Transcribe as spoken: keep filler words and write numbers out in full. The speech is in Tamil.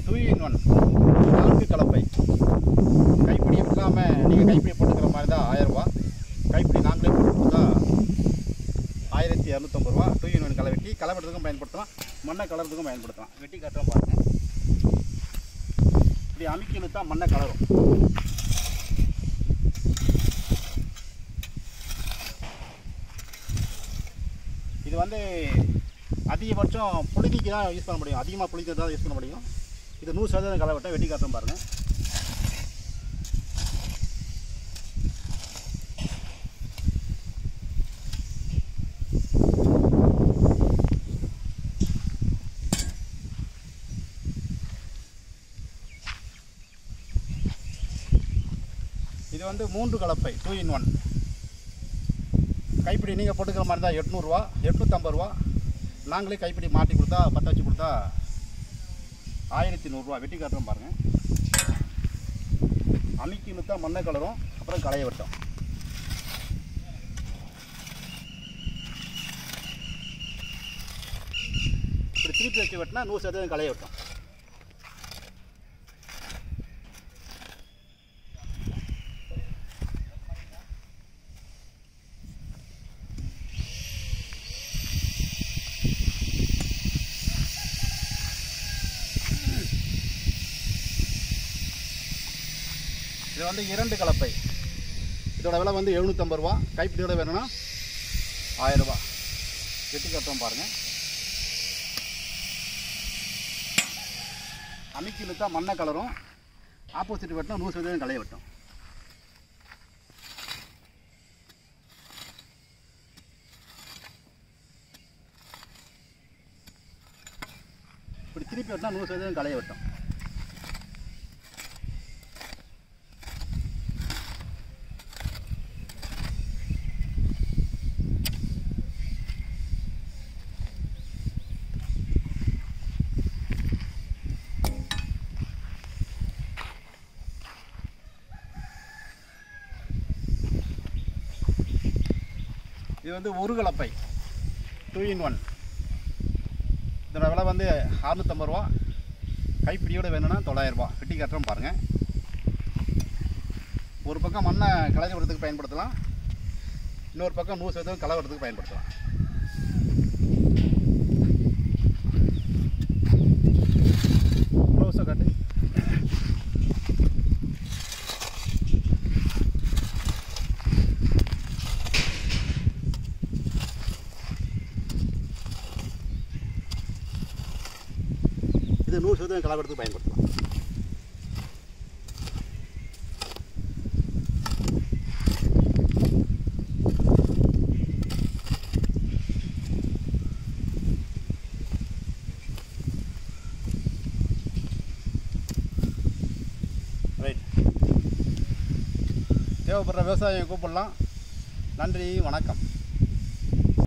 டூ இன் ஒன் நான்கு கலப்பை. கைப்பிடி இல்லாமல் நீங்கள் கைப்பிடி போட்டுக்கிற மாதிரி தான் ஆயிரரூபா. கைப்பிடி நாங்களே போட்டு கொடுத்தா ஆயிரத்தி இரநூத்தம்பது ரூபா. டூ இன் ஒன் களை வெட்டி களை வெட்டுறதுக்கும் பயன்படுத்தலாம், மண்ணை கலர்றதுக்கும் பயன்படுத்தலாம். வெட்டி காட்டுறோம் பாருங்கள். இப்படி அமுக்கி இழுத்தா மண்ணை கலரும். இது வந்து அதிகபட்சம் புழுதிக்கு தான் யூஸ் பண்ண முடியும், அதிகமாக புழுதிக்கு தான் யூஸ் பண்ண முடியும். இது நூறு சதவீதம் களை வெட்ட வெட்டி காட்டுறோம் பாருங்கள். இது வந்து மூன்று கலப்பை டூ இன் ஒன். கைப்பிடி நீங்கள் போட்டுக்கிற மாதிரி தான் எட்நூறுரூவா எட்நூற்றம்பது ரூபா. நாங்களே கைப்பிடி மாட்டி கொடுத்தா பற்ற வச்சு கொடுத்தா ஆயிரத்தி நூறுரூவா. வெட்டி காட்டுறோம் பாருங்கள். அமுக்கி இழுத்தா மண்ணை கலரும், அப்புறம் களைய வெட்டும். இப்படி திருப்பி வச்சு வெட்டினா நூறு சதவீதம் களைய வெட்டும். இது வந்து இரண்டு கலப்பை. இதோட விலை வந்து எழுநூற்றம்பது ரூபா. கைப்பிடியோட வேணும்னா ஆயிரரூபா. வெட்டி கட்டுறோம் பாருங்கள். அமுக்கி இழுத்தா மண்ணை கலரும், ஆப்போசிட் வெட்டினா நூறு சதவீதம் களைய வெட்டும். இப்படி திருப்பி வெட்டினா நூறு சதவீதம் களைய வெட்டும். இது வந்து ஒரு கலப்பை டூ இன் ஒன். இதோட விலை வந்து அறுநூற்றம்பது ரூபா. கைப்பிடியோடு வேணும்னா தொள்ளாயிரரூபா. வெட்டி கட்டுறோம் பாருங்கள். ஒரு பக்கம் மண்ணை களைஞ்சி விடுறதுக்கு பயன்படுத்தலாம், இன்னொரு பக்கம் நூறு சதவீதம் களை விடுறதுக்கு பயன்படுத்தலாம். க்ளோஸாக காட்டு. இது நூறு சதவீதம் களை வெட்டுறதுக்கு பயன்படுத்தலாம். ரைட். தேவைப்படுற விவசாயியை கூப்பிடலாம். நன்றி, வணக்கம்.